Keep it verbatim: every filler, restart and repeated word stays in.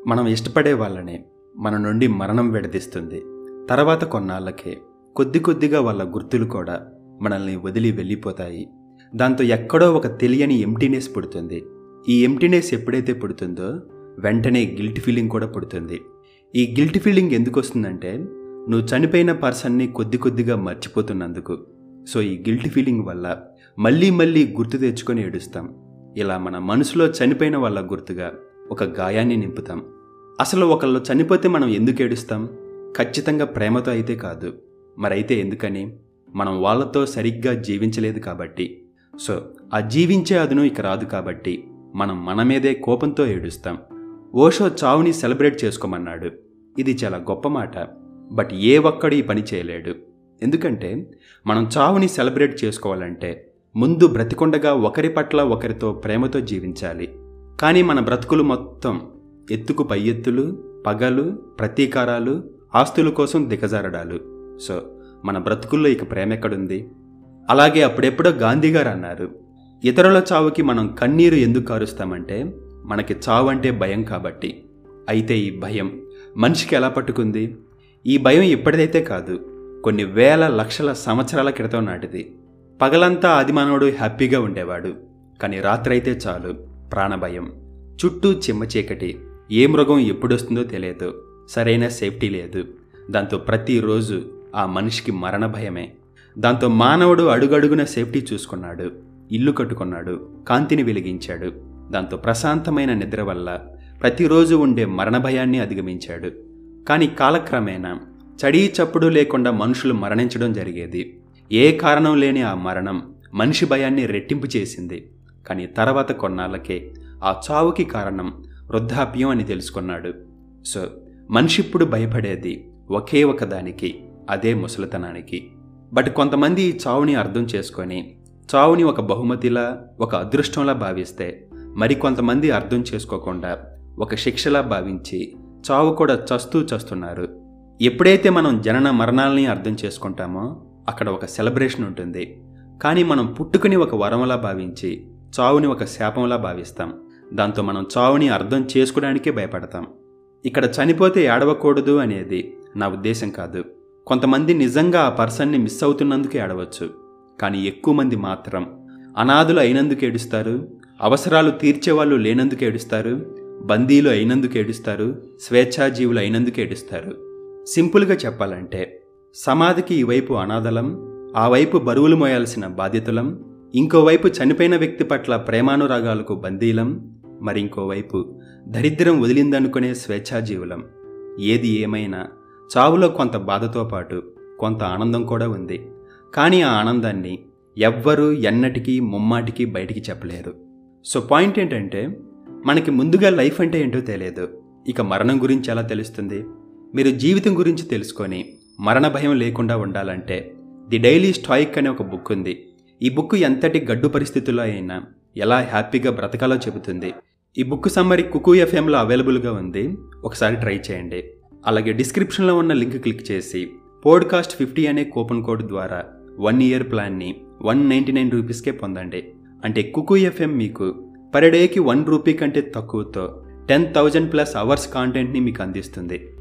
మనం ఇష్టపడే వాళ్ళనే మన నుండి మరణం విడదీస్తుంది. తర్వాత కొన్నాళ్ళకే కొద్ది కొద్దిగా వాళ్ళ గుర్తులు కూడా మనల్ని వదిలి వెళ్ళిపోతాయి. దాంతో ఎక్కడో ఒక తెలియని ఎంప్టీనెస్ పుడుతుంది. ఈ ఎంప్టీనెస్ ఎప్పుడైతే పుడుతుందో వెంటనే గిల్ట్ ఫీలింగ్ కూడా పుడుతుంది. ఈ గిల్ట్ ఫీలింగ్ ఎందుకు వస్తుందంటే నువ్వు చనిపోయిన పర్సన్ని కొద్ది కొద్దిగా మర్చిపోతున్నందుకు. సో ఈ గిల్ట్ ఫీలింగ్ వల్ల మళ్ళీ మళ్ళీ గుర్తు తెచ్చుకొని ఏడుస్తాం. ఇలా మన మనసులో చనిపోయిన వాళ్ళ గుర్తుగా ఒక గాయాన్ని నింపుతాం. అసలు ఒకళ్ళు చనిపోతే మనం ఎందుకు ఏడుస్తాం? ఖచ్చితంగా ప్రేమతో అయితే కాదు. మరైతే ఎందుకని? మనం వాళ్ళతో సరిగ్గా జీవించలేదు కాబట్టి. సో ఆ జీవించే అదును ఇక రాదు కాబట్టి మనం మన మీదే కోపంతో ఏడుస్తాం. ఓషో చావుని సెలబ్రేట్ చేసుకోమన్నాడు. ఇది చాలా గొప్ప మాట. బట్ ఏ ఒక్కడు ఈ పని చేయలేడు. ఎందుకంటే మనం చావుని సెలబ్రేట్ చేసుకోవాలంటే ముందు బ్రతికొండగా ఒకరి పట్ల ఒకరితో ప్రేమతో జీవించాలి. కానీ మన బ్రతుకులు మొత్తం ఎత్తుకు పై ఎత్తులు, పగలు, ప్రతీకారాలు, ఆస్తుల కోసం దిగజారడాలు. సో మన బ్రతుకుల్లో ఇక ప్రేమ ఎక్కడుంది? అలాగే అప్పుడెప్పుడో గాంధీ గారు అన్నారు, ఇతరుల చావుకి మనం కన్నీరు ఎందుకు కారుస్తామంటే మనకి చావు అంటే భయం కాబట్టి. అయితే ఈ భయం మనిషికి ఎలా పట్టుకుంది? ఈ భయం ఇప్పటిదైతే కాదు, కొన్ని వేల లక్షల సంవత్సరాల క్రితం నాటిది. పగలంతా ఆదిమానవుడు హ్యాపీగా ఉండేవాడు. కానీ రాత్రైతే చాలు ప్రాణభయం. చుట్టూ చిమ్మ చీకటి. ఏ మృగం ఎప్పుడొస్తుందో తెలియదు. సరైన సేఫ్టీ లేదు. దాంతో ప్రతిరోజు ఆ మనిషికి మరణ భయమే. దాంతో మానవుడు అడుగడుగున సేఫ్టీ చూసుకున్నాడు. ఇల్లు కట్టుకున్నాడు, కాంతిని వెలిగించాడు. దాంతో ప్రశాంతమైన నిద్ర వల్ల ప్రతిరోజు ఉండే మరణ భయాన్ని అధిగమించాడు. కానీ కాలక్రమేణా చడీ చప్పుడు లేకుండా మనుషులు మరణించడం జరిగేది. ఏ కారణం లేని ఆ మరణం మనిషి భయాన్ని రెట్టింపు చేసింది. కానీ తర్వాత కొన్నాళ్ళకే ఆ చావుకి కారణం వృద్ధాప్యం అని తెలుసుకున్నాడు. సో మనిషి ఇప్పుడు భయపడేది ఒకే ఒక దానికి, అదే ముసలితనానికి. బట్ కొంతమంది ఈ చావుని అర్థం చేసుకొని చావుని ఒక బహుమతిలా, ఒక అదృష్టంలా భావిస్తే, మరికొంతమంది అర్థం చేసుకోకుండా ఒక శిక్షలా భావించి చావు కూడా చస్తూ చస్తున్నారు. ఎప్పుడైతే మనం జనన మరణాలని అర్థం చేసుకుంటామో అక్కడ ఒక సెలబ్రేషన్ ఉంటుంది. కానీ మనం పుట్టుకుని ఒక వరంలా భావించి చావుని ఒక శాపంలా భావిస్తాం. దాంతో మనం చావుని అర్థం చేసుకోవడానికే భయపడతాం. ఇక్కడ చనిపోతే ఏడవకూడదు అనేది నా ఉద్దేశం కాదు. కొంతమంది నిజంగా ఆ పర్సన్ని మిస్ అవుతున్నందుకు ఏడవచ్చు. కానీ ఎక్కువ మంది మాత్రం అనాథులు అయినందుకు ఏడుస్తారు, అవసరాలు తీర్చేవాళ్ళు లేనందుకు ఏడుస్తారు, బందీలు అయినందుకు ఏడుస్తారు, స్వేచ్ఛాజీవులు అయినందుకు ఏడుస్తారు. సింపుల్గా చెప్పాలంటే సమాధికి ఈ వైపు అనాథలం, ఆ వైపు బరువులు మోయాల్సిన బాధ్యతలం, ఇంకోవైపు చనిపోయిన వ్యక్తి పట్ల ప్రేమానురాగాలకు బందీలం, మరింకోవైపు దరిద్రం వదిలిందనుకునే స్వేచ్ఛాజీవులం. ఏది ఏమైనా చావులో కొంత బాధతో పాటు కొంత ఆనందం కూడా ఉంది. కానీ ఆ ఆనందాన్ని ఎవ్వరూ ఎన్నటికీ ముమ్మాటికి బయటికి చెప్పలేరు. సో పాయింట్ ఏంటంటే మనకి ముందుగా లైఫ్ అంటే ఏంటో తెలియదు, ఇక మరణం గురించి ఎలా తెలుస్తుంది? మీరు జీవితం గురించి తెలుసుకొని మరణ భయం లేకుండా ఉండాలంటే ది డైలీ స్టాయిక్ అనే ఒక బుక్ ఉంది. ఈ బుక్ ఎంతటి గడ్డు పరిస్థితుల్లో అయినా ఎలా హ్యాపీగా బ్రతకాలో చెబుతుంది. ఈ బుక్ సమ్మరీ కుకు ఎఫ్ఎంలో అవైలబుల్గా ఉంది, ఒకసారి ట్రై చేయండి. అలాగే డిస్క్రిప్షన్లో ఉన్న లింక్ క్లిక్ చేసి పోడ్కాస్ట్ ఫిఫ్టీ అనే కూపన్ కోడ్ ద్వారా వన్ ఇయర్ ప్లాన్ని వన్ నైంటీ నైన్ రూపీస్కే పొందండి. అంటే కుకు ఎఫ్ఎం మీకు పర్ డేకి వన్ రూపీ కంటే తక్కువతో టెన్ థౌజండ్ ప్లస్ అవర్స్ కాంటెంట్ని మీకు అందిస్తుంది.